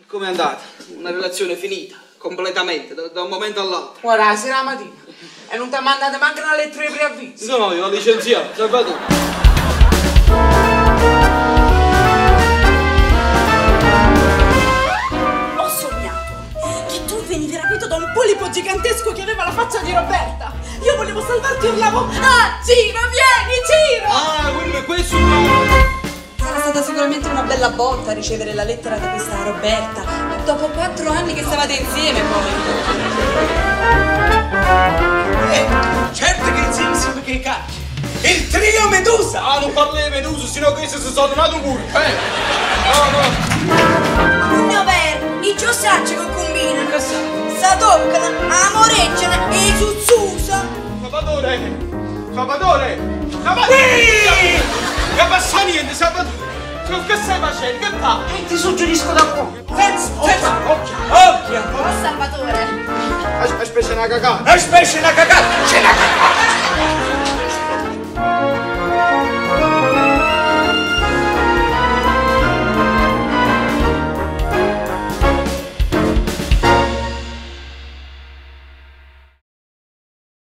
Com'è andata? Una relazione finita, completamente, da un momento all'altro. Guarda, la sera la mattina. E non ti ha mandato manco una lettera di preavviso. No, io ho licenziato, Salvatore. Ho sognato che tu venivi rapito da un polipo gigantesco che aveva la faccia di Roberta. Io volevo salvarti e urlavo: ah, Ciro, vieni, Ciro! Ah, quello è questo. Sarà stata sicuramente una bella botta ricevere la lettera da questa Roberta. Dopo 4 anni che stavate insieme, poi. Certo che insieme siamo che caccia. Il trio Medusa! Ah, non parli di Medusa, sino che si sono donato pure. No. Non vero, i giosacci che combinano. Sa toccano, amoreggiano e zuzzusa. Salvatore! Che passa niente, Salvatore! Che stai facendo? Che fa? Ti suggerisco da qua. Senza, occhio. Oh, Salvatore. Aspetta una cagata. Aspetta una cagata. C'è una cagata.